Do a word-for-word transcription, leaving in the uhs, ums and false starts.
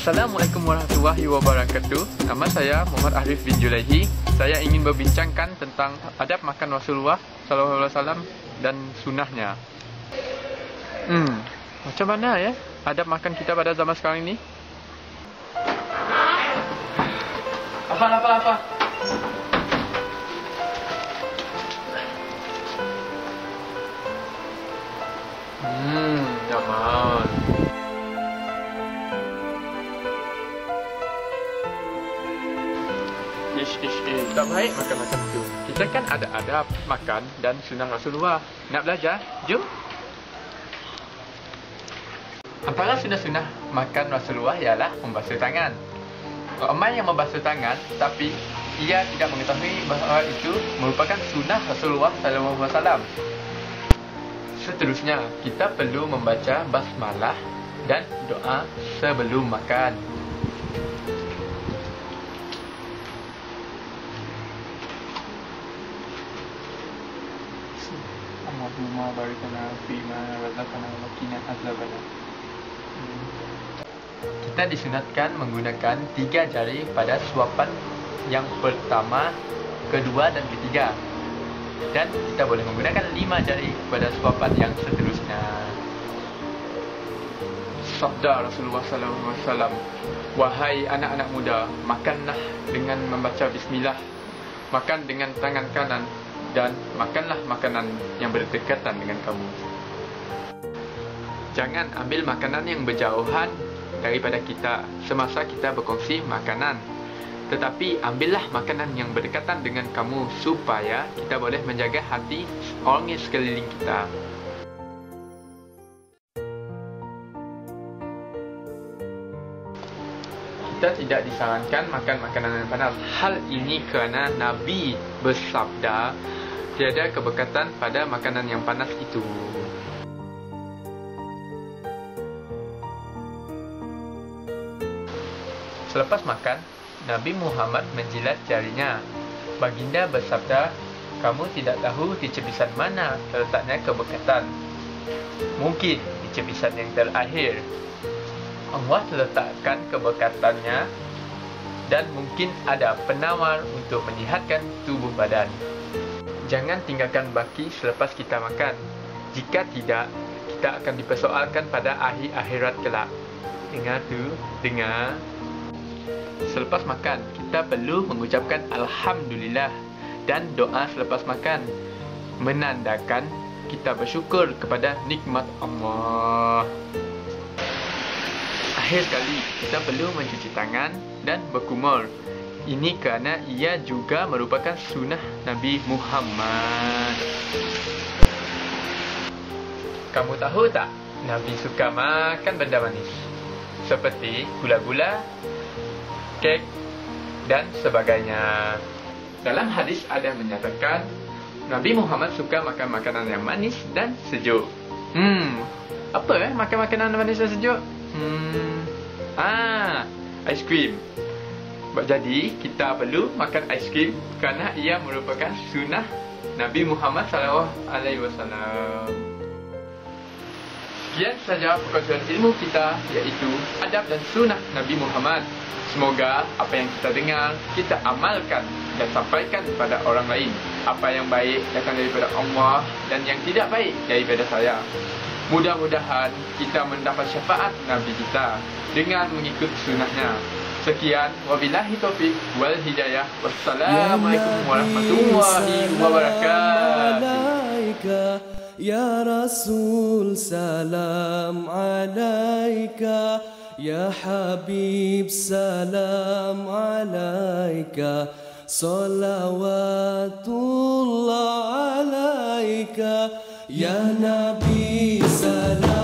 Assalamualaikum warahmatullahi wabarakatuh. Nama saya Muhammad Arif bin Julaihi. Saya ingin berbincangkan tentang adab makan Rasulullah sallallahu alaihi wasallam dan sunnahnya. Hmm, macam mana ya adab makan kita pada zaman sekarang ini? Apa apa apa? Hmm, nyaman. Ish, ish, ish. Tak baik makan macam tu. Kita kan ada adab makan dan sunnah Rasulullah. Nak belajar? Jom. Antara sunnah-sunnah makan Rasulullah ialah membasuh tangan. Ramai yang membasuh tangan, tapi ia tidak mengetahui bahawa itu merupakan sunnah Rasulullah sallallahu alaihi wasallam. Seterusnya, kita perlu membaca basmalah dan doa sebelum makan. Allahumma barik lana fima razaqtana wa qina adzabannar. Kita disunatkan menggunakan tiga jari pada suapan yang pertama, kedua dan ketiga. Dan kita boleh menggunakan lima jari pada suapan yang seterusnya. Sabda Rasulullah sallallahu alaihi wasallam, "Wahai anak-anak muda, makanlah dengan membaca bismillah. Makan dengan tangan kanan dan makanlah makanan yang berdekatan dengan kamu. Jangan ambil makanan yang berjauhan daripada kita semasa kita berkongsi makanan. Tetapi ambillah makanan yang berdekatan dengan kamu supaya kita boleh menjaga hati orang yang sekeliling kita." Kita tidak disarankan makan makanan yang panas. Hal ini kerana Nabi bersabda, tiada keberkatan pada makanan yang panas itu. Selepas makan, Nabi Muhammad menjilat jarinya. Baginda bersabda, "Kamu tidak tahu di cebisan mana terletaknya keberkatan. Mungkin di cebisan yang terakhir. Allah letakkan keberkatannya dan mungkin ada penawar untuk menyihatkan tubuh badan. Jangan tinggalkan baki selepas kita makan. Jika tidak, kita akan dipersoalkan pada akhir akhirat kelak." Dengar tu, dengar. Selepas makan, kita perlu mengucapkan Alhamdulillah dan doa selepas makan, menandakan kita bersyukur kepada nikmat Allah. Akhir sekali, kita perlu mencuci tangan dan berkumur. Ini kerana ia juga merupakan sunnah Nabi Muhammad. Kamu tahu tak, Nabi suka makan benda manis seperti gula-gula, kek dan sebagainya. Dalam hadis ada menyatakan Nabi Muhammad suka makan makanan yang manis dan sejuk. Hmm, apa eh makan makanan manis dan sejuk? Hmm, ah, aiskrim. Jadi kita perlu makan aiskrim kerana ia merupakan sunnah Nabi Muhammad sallallahu alaihi wasallam. Sekian saja perkongsian ilmu kita, iaitu adab dan sunnah Nabi Muhammad. Semoga apa yang kita dengar, kita amalkan dan sampaikan kepada orang lain. Apa yang baik datang daripada Allah dan yang tidak baik daripada saya. Mudah-mudahan kita mendapat syafaat Nabi kita dengan mengikut sunnahnya. Sekian, wabillahi taufiq wal hidayah. Wassalamualaikum warahmatullahi wabarakatuh. Ya Rasul, salam alaika. Ya Habib, salam alaika. Salawatullah alaika. Ya Nabi, salam